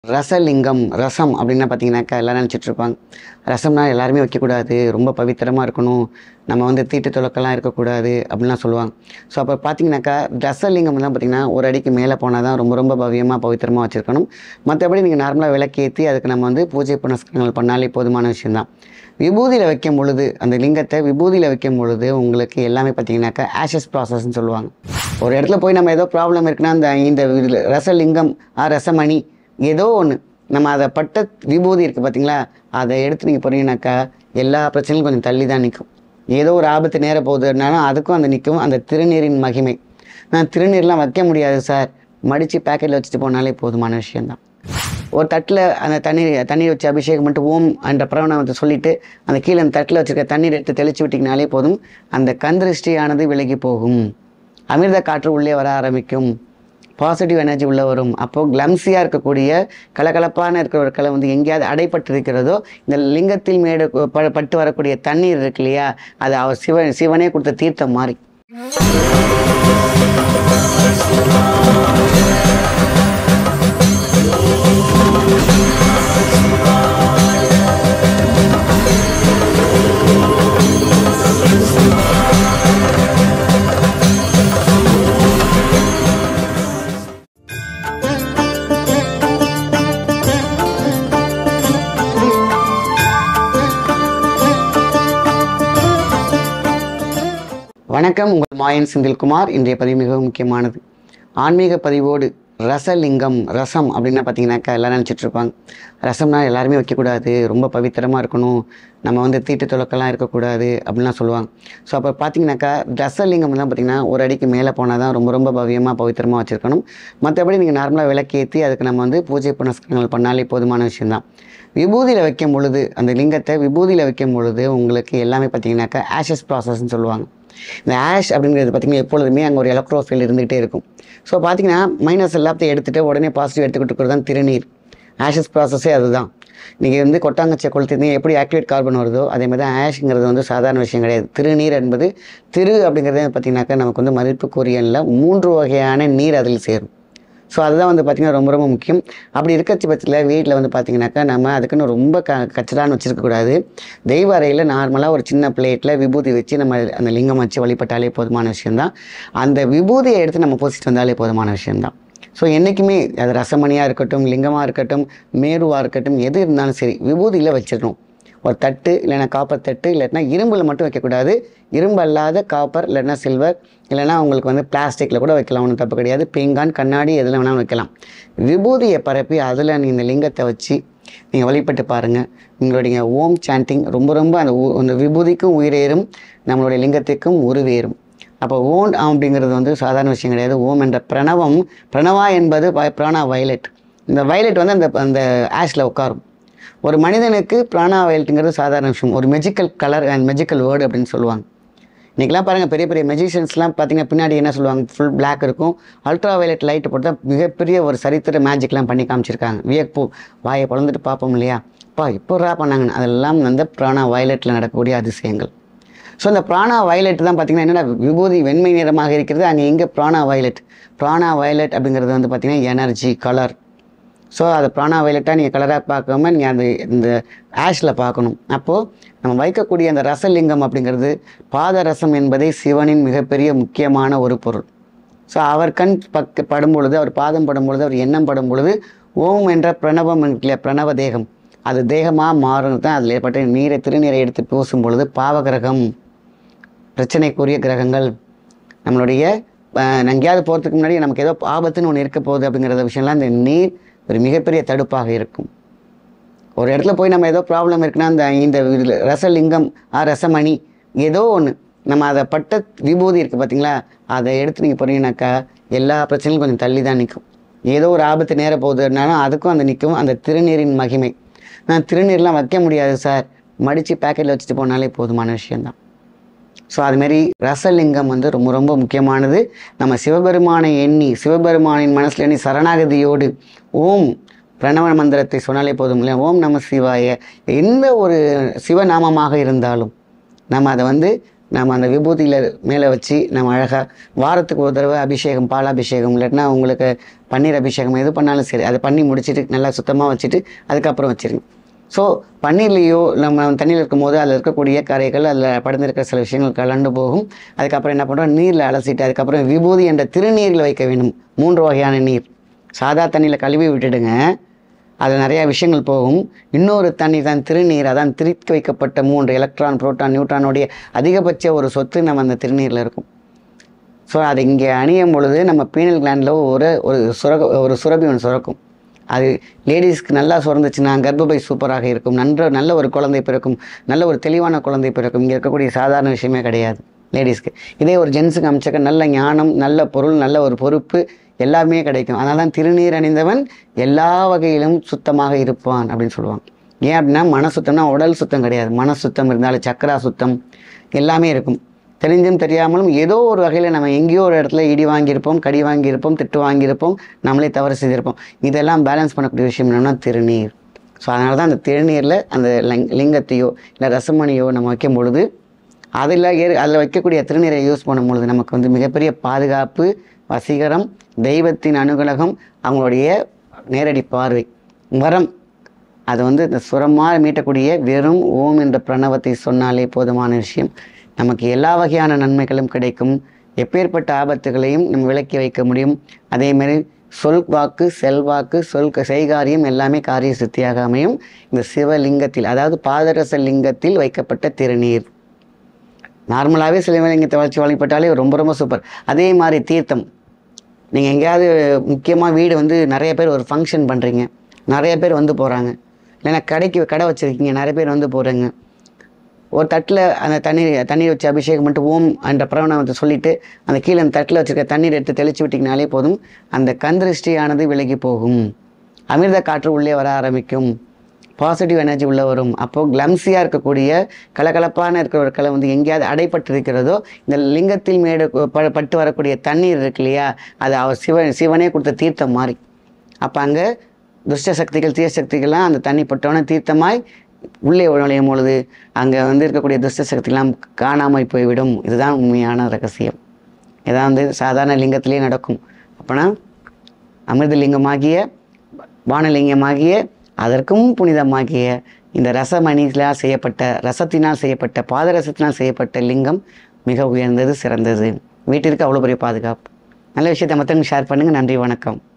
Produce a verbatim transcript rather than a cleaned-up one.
ரசலிங்கம் ரசம் அப்படின்னா பார்த்தீங்கன்னாக்கா எல்லோரும் நினச்சிட்டு இருப்பாங்க. ரசம்னா எல்லாருமே வைக்கக்கூடாது, ரொம்ப பவித்திரமாக இருக்கணும், நம்ம வந்து தீட்டு தொழக்கெல்லாம் இருக்கக்கூடாது அப்படின்லாம் சொல்லுவாங்க. ஸோ அப்போ பார்த்தீங்கன்னாக்கா ரசலிங்கம்லாம் பார்த்திங்கன்னா ஒரு அடிக்கு மேலே போனால் தான் ரொம்ப ரொம்ப பவியமாக பவித்திரமாக வச்சுருக்கணும். மற்றபடி நீங்கள் நார்மலாக விளக்கேற்றி அதுக்கு நம்ம வந்து பூஜை புனஸ்காரங்கள் பண்ணாலே போதுமான விஷயந்தான். விபூதியில் வைக்கும் பொழுது அந்த லிங்கத்தை விபூதியில் வைக்கும் பொழுது உங்களுக்கு எல்லாமே பார்த்தீங்கன்னாக்கா ஆஷஸ் ப்ராசஸ்ன்னு சொல்லுவாங்க. ஒரு இடத்துல போய் நம்ம ஏதோ ப்ராப்ளம் இருக்குன்னா அந்த இந்த ரசலிங்கம் ஆ ரசமணி ஏதோ ஒன்று நம்ம அதை பட்ட விபூதி இருக்குது பார்த்தீங்களா, அதை எடுத்து நீங்கள் போனீங்கன்னாக்கா எல்லா பிரச்சனையும் கொஞ்சம் தள்ளி தான் நிற்கும். ஏதோ ஒரு ஆபத்து நேர போகுதுனாலும் அதுக்கும் அந்த நிற்கும் அந்த திருநீரின் மகிமை. நான் திருநீர்லாம் வைக்க முடியாது சார், மடித்து பேக்கெட்டில் வச்சுட்டு போனாலே போதுமான விஷயந்தான். ஒரு தட்டில் அந்த தண்ணீர் தண்ணீர் வச்சு அபிஷேகம் பண்ணிட்டு ஓம் என்ற பிரணவத்தை சொல்லிவிட்டு அந்த கீழே அந்த தட்டில் வச்சுருக்க தண்ணீர் எடுத்து தெளித்து விட்டிங்கனாலே போதும், அந்த கந்திருஷ்டியானது விலகி போகும், அமிர்த காற்று உள்ளே வர ஆரம்பிக்கும், பாசிட்டிவ் எனர்ஜி உள்ளே வரும். அப்போது கிளம்ஸியாக இருக்கக்கூடிய கலகலப்பான இருக்கிற ஒரு கலை வந்து எங்கேயாவது அடைப்பட்டு இருக்கிறதோ இந்த லிங்கத்தில் மேடு பட்டு வரக்கூடிய தண்ணீர் இருக்கு இல்லையா, அது அவர் சிவன் சிவனே கொடுத்த தீர்த்தம் மாதிரி. வணக்கம், உங்கள் மாயன் செந்தில்குமார். இன்றைய பதிவு மிகவும் முக்கியமானது. ஆன்மீக பதிவோடு ரசலிங்கம் ரசம் அப்படின்னா பார்த்தீங்கன்னாக்கா எல்லோரும் நினச்சிட்டு இருப்பாங்க. ரசம்னா எல்லாருமே வைக்கக்கூடாது, ரொம்ப பவித்திரமாக இருக்கணும், நம்ம வந்து தீட்டு தொழக்கெல்லாம் இருக்கக்கூடாது அப்படின்லாம் சொல்லுவாங்க. ஸோ அப்போ பார்த்தீங்கன்னாக்கா ரசலிங்கம்லாம் பார்த்திங்கன்னா ஒரு அடிக்கு மேலே போனால் தான் ரொம்ப ரொம்ப பவியமாக பவித்திரமாக வச்சுருக்கணும். மற்றபடி நீங்கள் நார்மலாக விளக்கேற்றி அதுக்கு நம்ம வந்து பூஜை புனஸ்காரங்கள் பண்ணாலே போதுமான விஷயந்தான். விபூதியில் வைக்கும் பொழுது அந்த லிங்கத்தை விபூதியில் வைக்கும் பொழுது உங்களுக்கு எல்லாமே பார்த்தீங்கன்னாக்கா ஆஷஸ் ப்ராசஸ்ன்னு சொல்லுவாங்க. இந்த ஆஷ் அப்படிங்கிறது பார்த்திங்கன்னா எப்பொழுதுமே அங்கே ஒரு எலக்ட்ரோஃபீல்டு இருந்துகிட்டே இருக்கும். ஸோ பார்த்திங்கன்னா மைனஸ் எல்லாத்தையும் எடுத்துகிட்டு உடனே பாசிட்டிவ் எடுத்துக்கிட்டு இருக்கிறது தான் திருநீர். ஆஷஸ் ப்ராசஸே அதுதான். நீங்கள் வந்து கொட்டாங்கச்சியை கொளுத்திருந்தீங்க எப்படி ஆக்டிவேட் கார்பன் வருதோ அதே மாதிரி தான் ஆஷ்ங்கிறது வந்து சாதாரண விஷயம் கிடையாது. திருநீர் என்பது திரு அப்படிங்கிறத பார்த்திங்கனாக்கா நமக்கு வந்து மதிப்புக்குரியனில் மூன்று வகையான நீர் அதில் சேரும். ஸோ அதுதான் வந்து பார்த்திங்கன்னா ரொம்ப ரொம்ப முக்கியம். அப்படி இருக்கிற பட்சத்தில் வீட்டில் வந்து பார்த்திங்கனாக்கா நம்ம அதுக்குன்னு ரொம்ப க கச்சடான்னு வச்சுருக்கக்கூடாது. தெய்வ அறையில் நார்மலாக ஒரு சின்ன பிளேட்டில் விபூதி வச்சு நம்ம அந்த லிங்கம் வச்சு வழிபட்டாலே போதுமான விஷயந்தான். அந்த விபூதியை எடுத்து நம்ம பூசிட்டு வந்தாலே போதுமான விஷயந்தான். ஸோ என்றைக்குமே அது ரசமணியாக இருக்கட்டும், லிங்கமாக இருக்கட்டும், மேருவாக இருக்கட்டும், எது இருந்தாலும் சரி விபூதியில் வச்சிடணும். ஒரு தட்டு இல்லைனா காப்பர் தட்டு இல்லைன்னா இரும்பில் மட்டும் வைக்கக்கூடாது. இரும்பு அல்லாத காப்பர் இல்லைன்னா சில்வர் இல்லைனா உங்களுக்கு வந்து பிளாஸ்டிக்கில் கூட வைக்கலாம், ஒன்றும் தப்பு கிடையாது. பீங்கான் கண்ணாடி எதில் வேணாலும் வைக்கலாம். விபூதியை பரப்பி அதில் நீங்கள் இந்த லிங்கத்தை வச்சு நீங்கள் வழிபட்டு பாருங்கள். உங்களுடைய ஓம் சாண்டிங் ரொம்ப ரொம்ப அந்த அந்த விபூதிக்கும் உயிரேறும், நம்மளுடைய லிங்கத்திற்கும் உருவேறும். அப்போ ஓம் அப்படிங்கிறது வந்து சாதாரண விஷயம் கிடையாது. ஓம் என்ற பிரணவம், பிரணவா என்பது பிராணா வயலட். இந்த வயலட் வந்து அந்த அந்த ஆஷில் உட்காரும். ஒரு மனிதனுக்கு பிராணா வயலட்டுங்கிறது சாதாரண விஷயம், ஒரு magical colour and magical word அப்படின்னு சொல்லுவாங்க. இன்றைக்கெலாம் பாருங்கள், பெரிய பெரிய மெஜிஷியன்ஸ்லாம் பார்த்திங்கன்னா பின்னாடி என்ன சொல்லுவாங்க, ஃபுல் பிளாக் இருக்கும், அல்ட்ரா வயலட் லைட்டு போட்டு தான் மிகப்பெரிய ஒரு சரித்திர மேஜிக்லாம் பண்ணி காமிச்சிருக்காங்க. வியப்பு, வாயை பிளந்துட்டு பார்ப்போம் இல்லையா, அப்பா இப்போரா பண்ணாங்கன்னு. அதெல்லாம் வந்து பிராணா வயலட்டில் நடக்கக்கூடிய அதிசயங்கள். ஸோ அந்த பிராணா வயலட் தான் பார்த்திங்கன்னா என்னென்னா விபூதி வெண்மை நிறமாக இருக்கிறது, அங்கே எங்கே பிராணா வயலட். பிராணா வயலட் அப்படிங்கிறது வந்து பார்த்திங்கன்னா எனர்ஜி கலர். ஸோ அதை பிராணா வயலட்டாக நீங்கள் கலராக பார்க்காம நீங்கள் அந்த இந்த ஆஷில் பார்க்கணும். அப்போது நம்ம வைக்கக்கூடிய அந்த ரசலிங்கம் அப்படிங்கிறது பாதரசம் என்பதை சிவனின் மிகப்பெரிய முக்கியமான ஒரு பொருள். ஸோ அவர் கண் பக்க படும் பொழுது, அவர் பாதம் படும் பொழுது, அவர் எண்ணம் படும் பொழுது ஓம் என்ற பிரணவம் இல்லையா, பிரணவ தேகம், அது தேகமாக மாறுறது தான். அதில் ஏற்பட்ட நீரை திருநீரை எடுத்து பூசும் பொழுது பாவகிரகம், பிரச்சனைக்குரிய கிரகங்கள், நம்மளுடைய எங்கேயாவது போகிறதுக்கு முன்னாடி நமக்கு ஏதோ ஆபத்துன்னு ஒன்று இருக்க போகுது அப்படிங்கிறத விஷயம்லாம் இந்த நீர் ஒரு மிகப்பெரிய தடுப்பாக இருக்கும். ஒரு இடத்துல போய் நம்ம ஏதோ ப்ராப்ளம் இருக்குன்னா அந்த இந்த ரசலிங்கம் ஆ ரசமணி ஏதோ ஒன்று நம்ம அதை பட்ட விபூதி இருக்குது பார்த்தீங்களா, அதை எடுத்து நீங்கள் போனீங்கன்னாக்கா எல்லா பிரச்சனையும் கொஞ்சம் தள்ளி தான் நிற்கும். ஏதோ ஒரு ஆபத்து நேர போகுதுனாலும் அதுக்கும் அந்த நிற்கும் அந்த திருநீரின் மகிமை. நான் திருநீர்லாம் வைக்க முடியாது சார், மடித்து பேக்கெட்டில் வச்சுட்டு போனாலே போதுமான விஷயந்தான். ஸோ அதுமாரி ரசலிங்கம் வந்து ரொம்ப ரொம்ப முக்கியமானது. நம்ம சிவபெருமானை எண்ணி சிவபெருமானின் மனசில் எண்ணி சரணாகதியோடு ஓம் பிரணவ மந்திரத்தை சொன்னாலே போதும் இல்லையா, ஓம் நம சிவாய, எந்த ஒரு சிவநாமமாக இருந்தாலும் நம்ம அதை வந்து நம்ம அந்த விபூதியில் மேலே வச்சு நம்ம அழகாக வாரத்துக்கு ஒரு தடவை அபிஷேகம், பாலாபிஷேகம், இல்லாட்டினா உங்களுக்கு பன்னீர் அபிஷேகம் எது பண்ணாலும் சரி, அதை பண்ணி முடிச்சுட்டு நல்லா சுத்தமாக வச்சுட்டு அதுக்கப்புறம் வச்சுருங்க. ஸோ பன்னீர்லேயோ நம்ம தண்ணியில் இருக்கும்போது அதில் இருக்கக்கூடிய கரைகள், அதில் படுந்திருக்கிற சில விஷயங்கள் கலண்டு போகும். அதுக்கப்புறம் என்ன பண்ணுறோம், நீரில் அலசிட்டு அதுக்கப்புறம் விபூதி என்ற திருநீரில் வைக்க வேண்டும். மூன்று வகையான நீர். சாதா தண்ணியில் கழுவி விட்டுடுங்க, அதில் நிறையா விஷயங்கள் போகும். இன்னொரு தண்ணி தான் திருநீர், அதான் திரிக்க வைக்கப்பட்ட மூன்று எலக்ட்ரான், புரோட்டான், நியூட்ரானுடைய அதிகபட்ச ஒரு சொத்து நம்ம அந்த திருநீரில் இருக்கும். ஸோ அதை இங்கே அணியும் பொழுது நம்ம பீனல் கிளாண்டில் ஒரு ஒரு சுரக ஒரு சுரபி ஒன்று சுரக்கும். அது லேடிஸ்க்கு நல்லா சுரந்துச்சுன்னா கர்ப்பப்பை சூப்பராக இருக்கும், நன்ற நல்ல ஒரு குழந்தை பிறக்கும், நல்ல ஒரு தெளிவான குழந்தை பிறக்கும். இங்கே இருக்கக்கூடிய சாதாரண விஷயமே கிடையாது லேடிஸ்க்கு. இதே ஒரு ஜென்ஸுக்கு அமைச்சக்க நல்ல ஞானம், நல்ல பொருள், நல்ல ஒரு பொறுப்பு எல்லாமே கிடைக்கும். அதனால தான் திருநீர் அணிந்தவன் எல்லா வகையிலும் சுத்தமாக இருப்பான் அப்படின்னு சொல்லுவாங்க. ஏன் அப்படின்னா மன சுத்தம்னா உடல் சுத்தம் கிடையாது, மன சுத்தம் இருந்தாலும் சக்கரா சுத்தம் எல்லாமே இருக்கும். தெரிஞ்சும் தெரியாமலும் ஏதோ ஒரு வகையில் நம்ம எங்கேயோ ஒரு இடத்துல இடி வாங்கியிருப்போம், கடி வாங்கியிருப்போம், திட்டு வாங்கியிருப்போம், நம்மளே தவறு செய்திருப்போம். இதெல்லாம் பேலன்ஸ் பண்ணக்கூடிய விஷயம் என்னென்னா திருநீர். ஸோ அதனால தான் அந்த திருநீரில் அந்த லிங்கத்தையோ இல்லை ரசமணியோ நம்ம வைக்கும் பொழுது அதில் ஏ அதில் வைக்கக்கூடிய திருநீரை யூஸ் பண்ணும் பொழுது நமக்கு வந்து மிகப்பெரிய பாதுகாப்பு, வசீகரம், தெய்வத்தின் அனுகிரகம், அவங்களுடைய நேரடி பார்வை, வரம். அது வந்து இந்த சுரமாக மீட்டக்கூடிய வெறும் ஓம் என்ற பிரணவத்தை சொன்னாலே போதுமான விஷயம். நமக்கு எல்லா வகையான நன்மைகளும் கிடைக்கும். எப்பேற்பட்ட ஆபத்துகளையும் நம்ம விலக்கி வைக்க முடியும். அதேமாரி சொல் வாக்கு, செல்வாக்கு, சொல் செய்காரியம் எல்லாமே காரிய சித்தியாக அமையும் இந்த சிவலிங்கத்தில், அதாவது பாதரச லிங்கத்தில் வைக்கப்பட்ட திருநீர். நார்மலாகவே சிவலிங்கத்தை வச்சு வழிபட்டாலே ரொம்ப ரொம்ப சூப்பர். அதே மாதிரி தீர்த்தம், நீங்கள் எங்கேயாவது முக்கியமாக வீடு வந்து நிறைய பேர் ஒரு ஃபங்க்ஷன் பண்ணுறீங்க, நிறைய பேர் வந்து போகிறாங்க, இல்லைன்னா கடைக்கு கடை வச்சுருக்கீங்க, நிறைய பேர் வந்து போகிறீங்க. ஒரு தட்டில் அந்த தண்ணீர் தண்ணீர் வச்சு அபிஷேகம் பண்ணிட்டு ஓம் என்ற பிரணவத்தை சொல்லிவிட்டு அந்த கீழே அந்த தட்டில் வச்சுருக்க தண்ணீர் எடுத்து தெளித்து விட்டிங்கனாலே போதும், அந்த கந்திருஷ்டியானது விலகி போகும், அமிர்த காற்று உள்ளே வர ஆரம்பிக்கும், பாசிட்டிவ் எனர்ஜி உள்ளே வரும். அப்போது கிளம்ஸியாக இருக்கக்கூடிய கலகலப்பான இருக்கிற ஒரு கலை வந்து எங்கேயாவது அடைப்பட்டு இருக்கிறதோ, இந்த லிங்கத்தில் மேடு பட்டு வரக்கூடிய தண்ணீர் இருக்கு இல்லையா, அது அவர் சிவன் சிவனே கொடுத்த தீர்த்தம் மாதிரி. அப்போ அங்கே துஷ்ட சக்திகள், தீய சக்திகள்லாம் அந்த தண்ணி பட்டோன்னே தீர்த்தமாய் உள்ளே நுழையும் பொழுது அங்கே வந்து இருக்கக்கூடிய துஷ்ட சக்திகள்லாம் காணாமல் போய்விடும். இதுதான் உண்மையான ரகசியம். இதான் வந்து சாதாரண லிங்கத்திலே நடக்கும். அப்போனா அமிர்தலிங்கமாகிய, வானலிங்கமாகிய, அதற்கும் புனிதமாகிய இந்த ரசமணிகளால் செய்யப்பட்ட, ரசத்தினால் செய்யப்பட்ட, பாதரசத்தினால் செய்யப்பட்ட லிங்கம் மிக உயர்ந்தது, சிறந்தது. வீட்டிற்கு அவ்வளோ பெரிய பாதுகாப்பு. நல்ல விஷயத்தை மற்றவங்க ஷேர் பண்ணுங்கள். நன்றி, வணக்கம்.